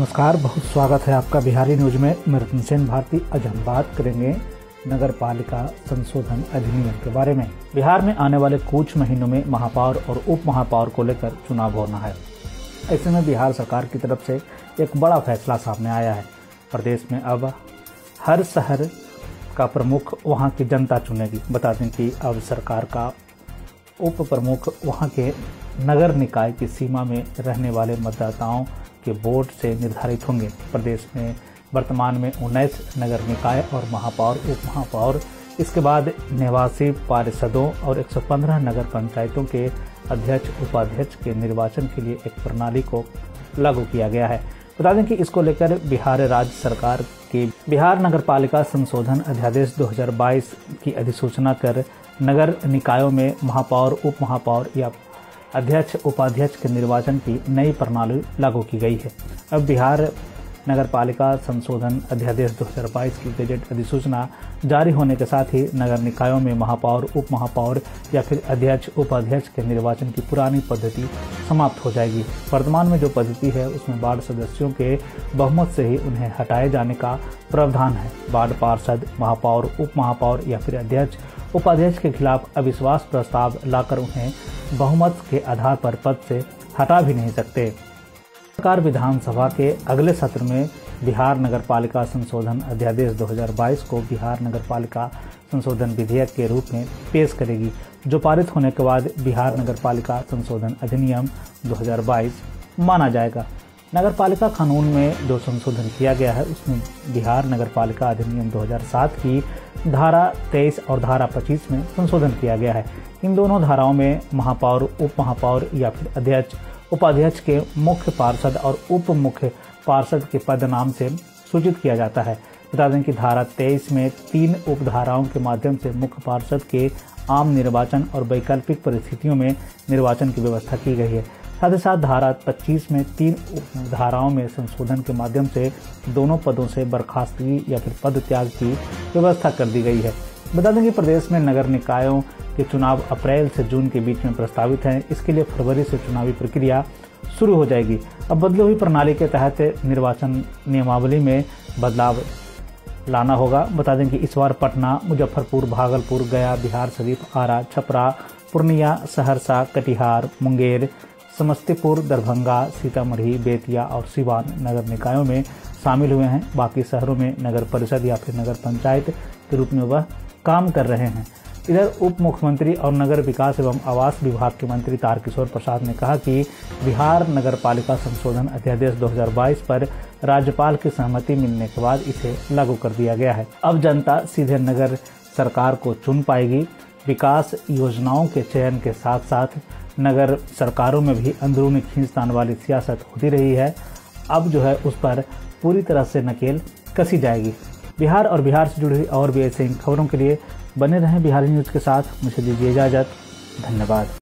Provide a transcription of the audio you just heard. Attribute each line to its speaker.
Speaker 1: नमस्कार, बहुत स्वागत है आपका बिहारी न्यूज में। मैं रतन सेन भारती। आज हम बात करेंगे नगर पालिका संशोधन अधिनियम के बारे में। बिहार में आने वाले कुछ महीनों में महापौर और उप महापौर को लेकर चुनाव होना है। ऐसे में बिहार सरकार की तरफ से एक बड़ा फैसला सामने आया है। प्रदेश में अब हर शहर का प्रमुख वहां की जनता चुनेगी। बता दें कि अब सरकार का उप प्रमुख वहां के नगर निकाय की सीमा में रहने वाले मतदाताओं के वोट से निर्धारित होंगे। प्रदेश में वर्तमान में 19 नगर निकाय और महापौर उप महापौर, इसके बाद निवासी पार्षदों और 115 नगर पंचायतों के अध्यक्ष उपाध्यक्ष के निर्वाचन के लिए एक प्रणाली को लागू किया गया है। बता दें कि इसको लेकर बिहार राज्य सरकार की बिहार नगर पालिका संशोधन अध्यादेश 2022 की अधिसूचना कर नगर निकायों में महापौर उप महापौर या अध्यक्ष उपाध्यक्ष के निर्वाचन की नई प्रणाली लागू की गई है। अब बिहार नगर पालिका संशोधन अध्यादेश 2022 की गजट अधिसूचना जारी होने के साथ ही नगर निकायों में महापौर उप महापौर या फिर अध्यक्ष उपाध्यक्ष के निर्वाचन की पुरानी पद्धति समाप्त हो जाएगी। वर्तमान में जो पद्धति है उसमें वार्ड सदस्यों के बहुमत से ही उन्हें हटाए जाने का प्रावधान है। वार्ड पार्षद महापौर उप महापौर या फिर अध्यक्ष उपाध्यक्ष के खिलाफ अविश्वास प्रस्ताव लाकर उन्हें बहुमत के आधार पर पद से हटा भी नहीं सकते। सरकार विधानसभा के अगले सत्र में बिहार नगर पालिका संशोधन अध्यादेश 2022 को बिहार नगर पालिका संशोधन विधेयक के रूप में पेश करेगी, जो पारित होने के बाद बिहार नगर पालिका संशोधन अधिनियम 2022 माना जाएगा। नगर पालिका कानून में जो संशोधन किया गया है उसमें बिहार नगर पालिका अधिनियम 2007 की धारा 23 और धारा 25 में संशोधन किया गया है। इन दोनों धाराओं में महापौर उप महापौर या फिर अध्यक्ष उपाध्यक्ष के मुख्य पार्षद और उप मुख्य पार्षद के पद नाम से सूचित किया जाता है। बता दें कि धारा 23 में 3 उपधाराओं के माध्यम से मुख्य पार्षद के आम निर्वाचन और वैकल्पिक परिस्थितियों में निर्वाचन की व्यवस्था की गई है। साथ ही साथ धारा 25 में 3 उपधाराओं में संशोधन के माध्यम से दोनों पदों से बर्खास्तगी या फिर पद त्याग की व्यवस्था कर दी गई है। बता दें कि प्रदेश में नगर निकायों के चुनाव अप्रैल से जून के बीच में प्रस्तावित हैं। इसके लिए फरवरी से चुनावी प्रक्रिया शुरू हो जाएगी। अब बदली हुई प्रणाली के तहत निर्वाचन नियमावली में बदलाव लाना होगा। बता दें कि इस बार पटना, मुजफ्फरपुर, भागलपुर, गया, बिहार शरीफ, आरा, छपरा, पूर्णिया, सहरसा, कटिहार, मुंगेर, समस्तीपुर, दरभंगा, सीतामढ़ी, बेतिया और सिवान नगर निकायों में शामिल हुए हैं। बाकी शहरों में नगर परिषद या फिर नगर पंचायत के रूप में वह काम कर रहे हैं। इधर उप मुख्यमंत्री और नगर विकास एवं आवास विभाग के मंत्री तारकिशोर प्रसाद ने कहा कि बिहार नगर पालिका संशोधन अध्यादेश 2022 पर राज्यपाल की सहमति मिलने के बाद इसे लागू कर दिया गया है। अब जनता सीधे नगर सरकार को चुन पाएगी। विकास योजनाओं के चयन के साथ साथ नगर सरकारों में भी अंदरूनी खींचतान वाली सियासत होती रही है। अब जो है उस पर पूरी तरह से नकेल कसी जाएगी। बिहार और बिहार से जुड़ी हुई और भी ऐसे खबरों के लिए बने रहें बिहारी न्यूज़ के साथ। मुझे दीजिए इजाज़त। धन्यवाद।